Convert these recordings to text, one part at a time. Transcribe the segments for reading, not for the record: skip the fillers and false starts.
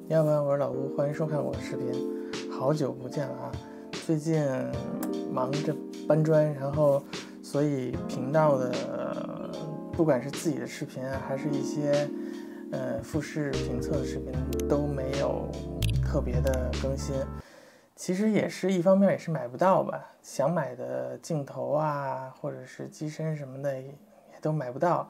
要不然我是老吴，欢迎收看我的视频。好久不见了啊！最近忙着搬砖，然后所以频道的不管是自己的视频啊，还是一些复试评测的视频都没有特别的更新。其实也是一方面也是买不到吧，想买的镜头啊，或者是机身什么的也都买不到。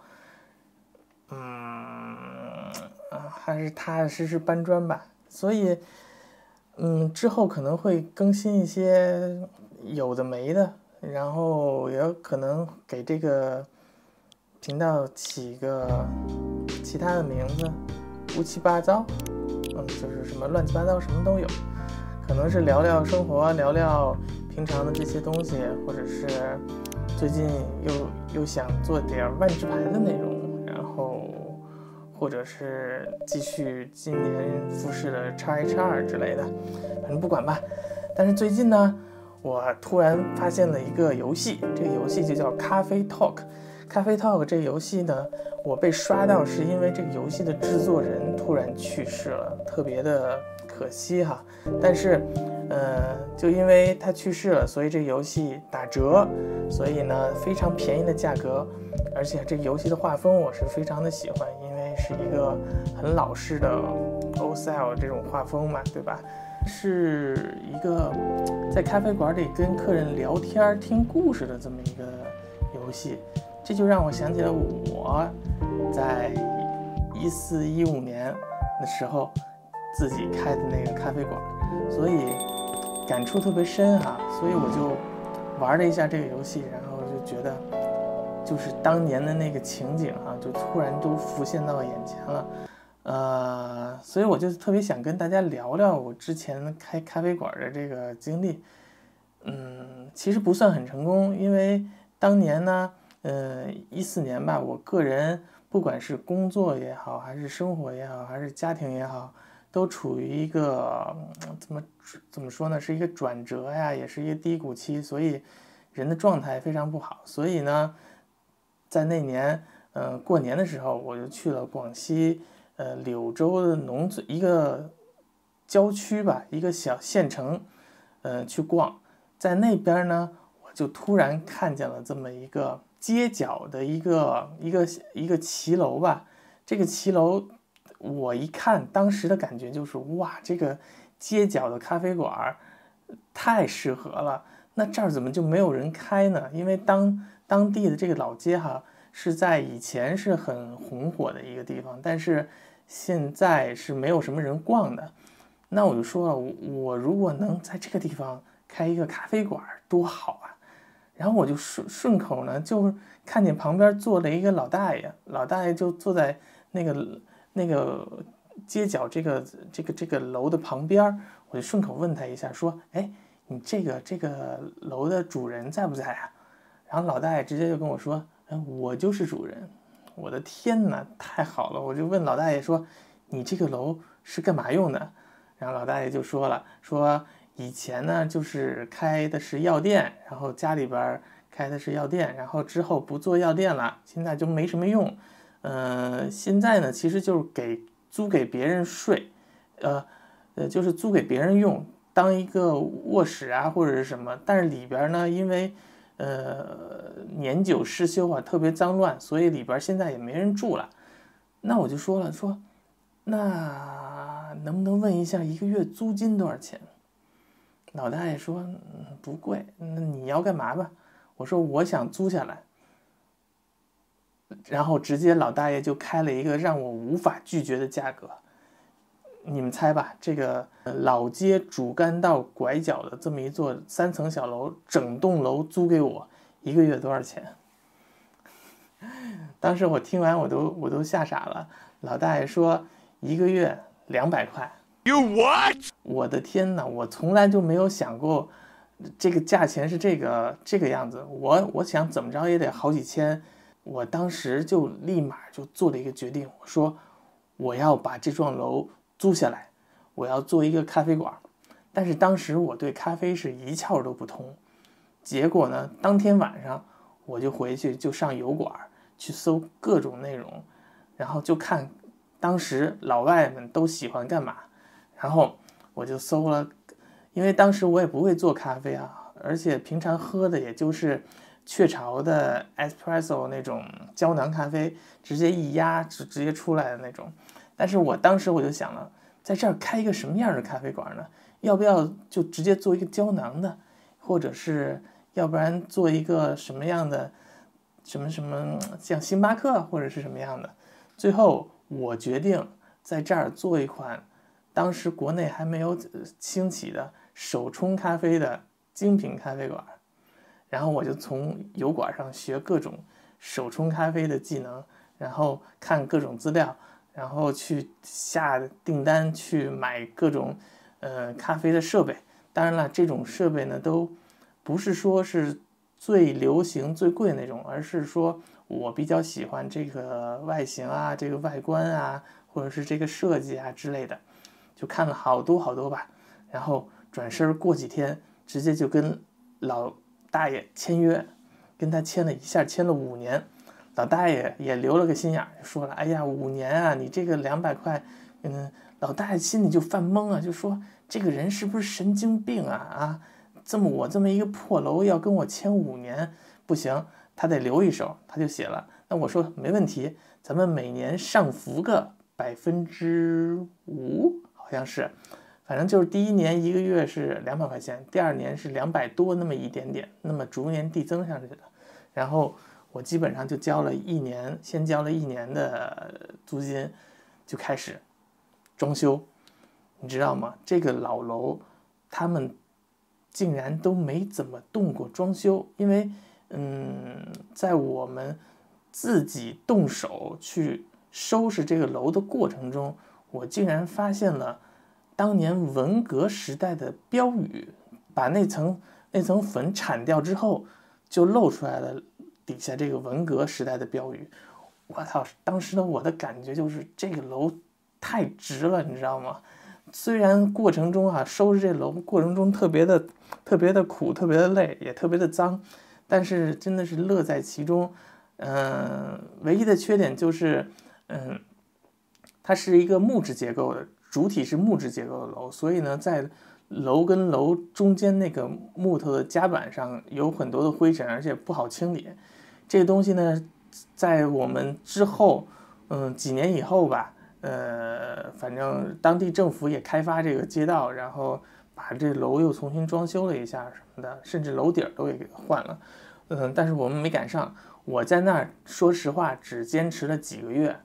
还是踏踏实实搬砖吧。所以，之后可能会更新一些有的没的，然后也有可能给这个频道起个其他的名字，乌七八糟，就是什么乱七八糟，什么都有。可能是聊聊生活，聊聊平常的这些东西，或者是最近又想做点万智牌的内容，然后或者是继续今年复试的 XH2 之类的，反正不管吧。但是最近呢，我突然发现了一个游戏，这个游戏就叫咖啡 Talk。咖啡 Talk 这个游戏呢，我被刷到是因为这个游戏的制作人突然去世了，特别的可惜哈。但是就因为他去世了，所以这个游戏打折，所以呢非常便宜的价格，而且这个游戏的画风我是非常的喜欢，因为是一个很老式的 old style 这种画风嘛，对吧？是一个在咖啡馆里跟客人聊天听故事的这么一个游戏，这就让我想起了我在14、15年的时候自己开的那个咖啡馆，所以感触特别深哈。所以我就玩了一下这个游戏，然后就觉得就是当年的那个情景啊，就突然都浮现到眼前了。所以我就特别想跟大家聊聊我之前开咖啡馆的这个经历。其实不算很成功，因为当年呢，14年吧，我个人不管是工作也好，还是生活也好，还是家庭也好，都处于一个怎么说呢，是一个转折呀，也是一个低谷期，所以人的状态非常不好。所以呢，在那年过年的时候，我就去了广西柳州的农村一个郊区吧，一个小县城去逛。在那边呢，我就突然看见了这么一个街角的一个骑楼吧。这个骑楼我一看，当时的感觉就是哇，这个街角的咖啡馆太适合了。那这儿怎么就没有人开呢？因为当地的这个老街哈，是在以前是很红火的一个地方，但是现在是没有什么人逛的。那我就说了，我如果能在这个地方开一个咖啡馆多好啊！然后我就顺口呢，就看见旁边坐了一个老大爷，老大爷就坐在那个街角这个楼的旁边，我就顺口问他一下，说：“哎，你这个楼的主人在不在啊？”然后老大爷直接就跟我说：“我就是主人。”我的天哪，太好了！我就问老大爷说：“你这个楼是干嘛用的？”然后老大爷就说了，说以前呢就是开的是药店，然后家里边开的是药店，然后之后不做药店了，现在就没什么用。现在呢其实就是租给别人睡，就是租给别人用，当一个卧室啊或者是什么。但是里边呢，因为年久失修啊，特别脏乱，所以里边现在也没人住了。那我就说了，说那能不能问一下一个月租金多少钱？老大爷说不贵，那你要干嘛吧？我说我想租下来。然后直接老大爷就开了一个让我无法拒绝的价格。你们猜吧，这个老街主干道拐角的这么一座3层小楼，整栋楼租给我一个月多少钱？当时我听完我都吓傻了。老大爷说一个月200块。 You what？ 我的天哪，我从来就没有想过这个价钱是这个样子。我想怎么着也得好几千。我当时就立马就做了一个决定，我说我要把这幢楼租下来，我要做一个咖啡馆。但是当时我对咖啡是一窍都不通。结果呢，当天晚上我就回去就上油管去搜各种内容，然后就看当时老外们都喜欢干嘛。 然后我就搜了，因为当时我也不会做咖啡啊，而且平常喝的也就是雀巢的 espresso 那种胶囊咖啡，直接一压直接出来的那种。但是我当时我就想了，在这儿开一个什么样的咖啡馆呢？要不要就直接做一个胶囊的，或者是要不然做一个什么样的什么像星巴克或者是什么样的？最后我决定在这儿做一款当时国内还没有兴起的手冲咖啡的精品咖啡馆。然后我就从油管上学各种手冲咖啡的技能，然后看各种资料，然后去下订单，去买各种咖啡的设备。当然了，这种设备呢都不是说是最流行最贵那种，而是说我比较喜欢这个外形啊，这个外观啊，或者是这个设计啊之类的，就看了好多吧。然后转身过几天，直接就跟老大爷签约，跟他签了一下，签了5年。老大爷也留了个心眼，说了：“哎呀，5年啊，你这个200块，老大爷心里就犯懵啊，就说这个人是不是神经病啊？我这么一个破楼要跟我签5年，不行，他得留一手。”他就写了。那我说没问题，咱们每年上浮个5%，好像是。反正就是第1年1个月是200块钱，第2年是200多那么一点点，那么逐年递增上去的。然后我基本上就交了1年，先交了1年的租金，就开始装修。你知道吗？这个老楼他们竟然都没怎么动过装修，因为在我们自己动手去收拾这个楼的过程中，我竟然发现了当年文革时代的标语，把那层粉铲掉之后，就露出来了底下这个文革时代的标语。我操！当时的我的感觉就是这个楼太值了，你知道吗？虽然过程中收拾这楼过程中特别的苦，特别的累，也特别的脏，但是真的是乐在其中。唯一的缺点就是它是一个木质结构的，主体是木质结构的楼，所以呢，在楼跟楼中间那个木头的夹板上有很多的灰尘，而且不好清理。这个东西呢，在我们之后几年以后吧，反正当地政府也开发这个街道，然后把这楼又重新装修了一下什么的，甚至楼顶都给换了。但是我们没赶上。我在那儿说实话只坚持了几个月，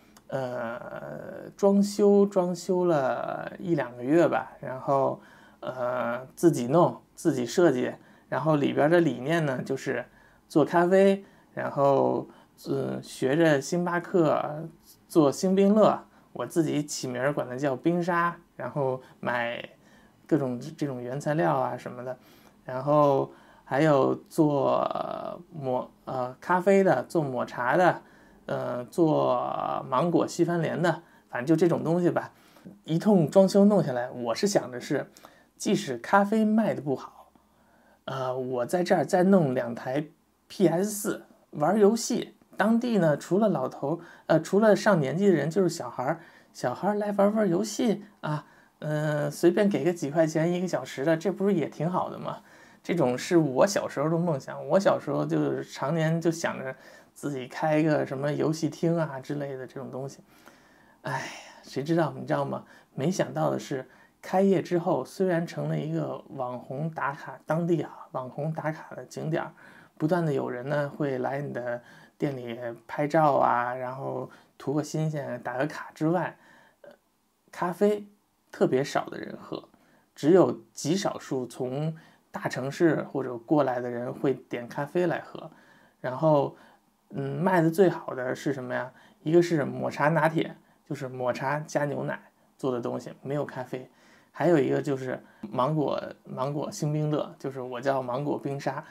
装修了1、2个月吧，然后自己弄自己设计，然后里边的理念呢就是做咖啡，然后学着星巴克做星冰乐，我自己起名管它叫冰沙，然后买各种这种原材料啊什么的，然后还有做咖啡的，做抹茶的，做芒果西番莲的，反正就这种东西吧。一通装修弄下来，我是想的是，即使咖啡卖的不好，我在这儿再弄2台 PS4 玩游戏。当地呢，除了老头，除了上年纪的人，就是小孩来玩游戏啊，随便给个几块钱1个小时的，这不是也挺好的吗？这种是我小时候的梦想。我小时候就是常年就想着自己开一个什么游戏厅啊之类的这种东西。哎，谁知道你知道吗？没想到的是，开业之后虽然成了一个网红打卡当地网红打卡的景点，不断的有人呢会来你的店里拍照啊，然后图个新鲜打个卡之外，咖啡特别少的人喝，只有极少数从大城市或者过来的人会点咖啡来喝。然后卖的最好的是什么呀？一个是抹茶拿铁，就是抹茶加牛奶做的东西，没有咖啡。还有一个就是芒果星冰乐，就是我叫芒果冰沙，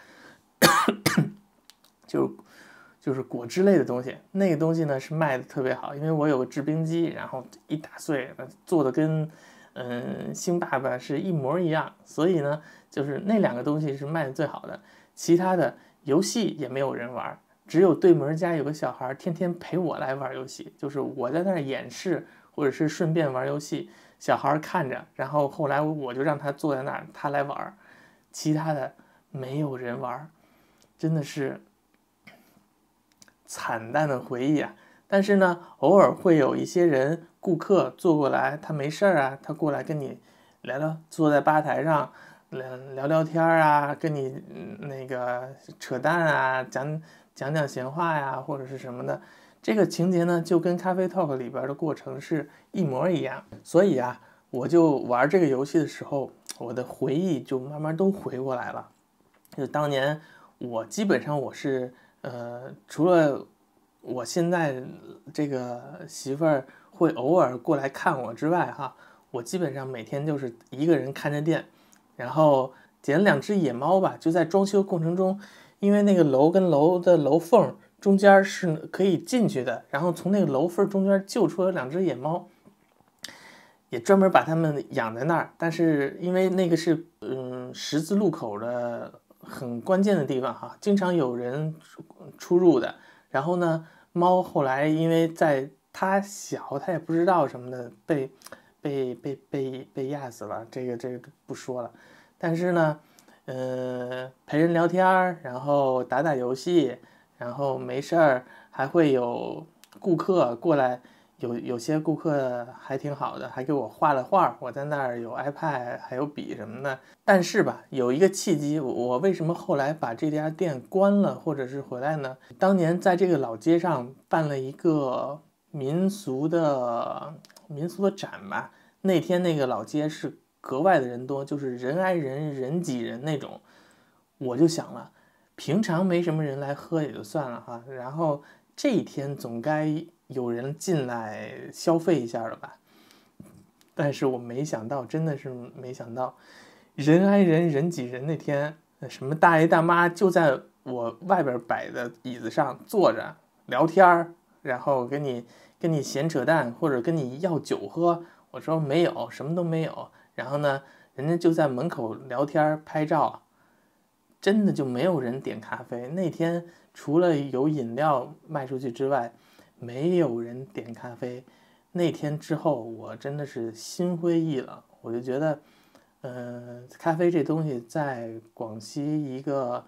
就是果汁类的东西。那个东西呢是卖的特别好，因为我有个制冰机，然后一打碎做的跟星爸爸是一模一样，所以呢就是那2个东西是卖的最好的。其他的游戏也没有人玩，只有对门家有个小孩天天陪我来玩游戏，就是我在那儿演示或者是顺便玩游戏， 小孩看着，然后后来我就让他坐在那儿，他来玩，其他的没有人玩，真的是惨淡的回忆啊。但是呢，偶尔会有一些人顾客坐过来，他没事啊，他过来跟你聊聊，坐在吧台上聊聊天啊，跟你那个扯淡啊，讲闲话呀，或者是什么的。这个情节呢，就跟咖啡 talk 里边的过程是一模一样。所以啊，我就玩这个游戏的时候，我的回忆就慢慢都回过来了。就当年我基本上我是除了我现在这个媳妇儿会偶尔过来看我之外哈，我基本上每天就是一个人看着店，然后捡2只野猫吧，就在装修过程中，因为那个楼跟楼的楼缝中间是可以进去的，然后从那个楼缝中间救出了2只野猫，也专门把它们养在那儿。但是因为那个是十字路口的很关键的地方哈，经常有人出入的。然后呢，猫后来因为在它小，它也不知道什么的，被压死了，这个不说了。但是呢，陪人聊天，然后打打游戏，然后没事儿还会有顾客过来，有些顾客还挺好的，还给我画了画，我在那儿有 iPad 还有笔什么的。但是吧，有一个契机，我为什么后来把这家店关了，或者是回来呢？当年在这个老街上办了一个民俗的展吧，那天那个老街是格外的人多，就是人挨人人挤人那种。我就想了，平常没什么人来喝也就算了哈，然后这一天总该有人进来消费一下了吧。但是我没想到，真的是没想到，人挨人人挤人那天，什么大爷大妈就在我外边摆的椅子上坐着聊天，然后跟你闲扯淡，或者跟你要酒喝。我说没有，什么都没有。然后呢，人家就在门口聊天拍照，真的就没有人点咖啡。那天除了有饮料卖出去之外，没有人点咖啡。那天之后，我真的是心灰意冷。我就觉得，咖啡这东西在广西一个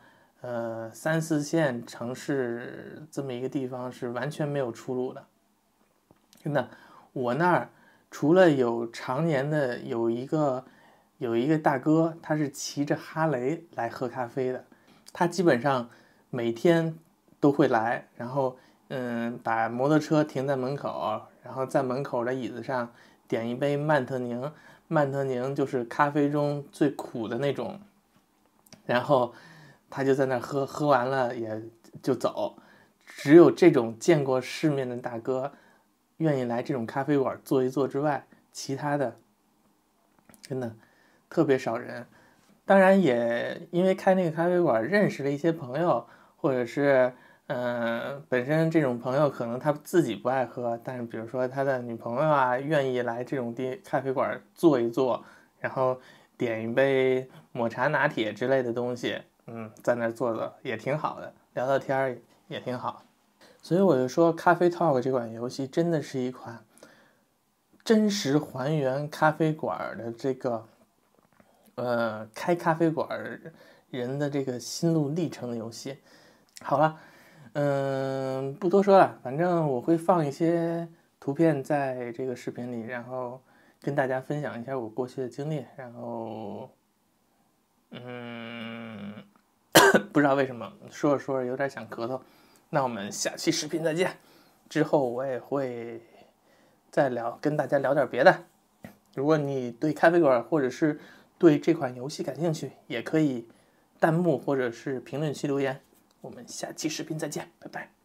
3、4线城市这么一个地方是完全没有出路的。真的，我那儿除了有常年的有一个大哥，他是骑着哈雷来喝咖啡的，他基本上每天都会来，然后把摩托车停在门口，然后在门口的椅子上点一杯曼特宁，曼特宁就是咖啡中最苦的那种，然后他就在那喝，喝完了也就走。只有这种见过世面的大哥愿意来这种咖啡馆坐一坐之外，其他的真的特别少人。当然也因为开那个咖啡馆认识了一些朋友，或者是本身这种朋友可能他自己不爱喝，但是比如说他的女朋友啊愿意来这种咖啡馆坐一坐，然后点一杯抹茶拿铁之类的东西，在那坐坐也挺好的，聊聊天也挺好。所以我就说咖啡 Talk 这款游戏真的是一款真实还原咖啡馆的这个开咖啡馆人的这个心路历程的游戏。好了，不多说了，反正我会放一些图片在这个视频里，然后跟大家分享一下我过去的经历。然后不知道为什么说着说着有点想咳嗽，那我们下期视频再见。之后我也会再跟大家聊点别的。如果你对咖啡馆或者是对这款游戏感兴趣，也可以弹幕或者是评论区留言。我们下期视频再见，拜拜。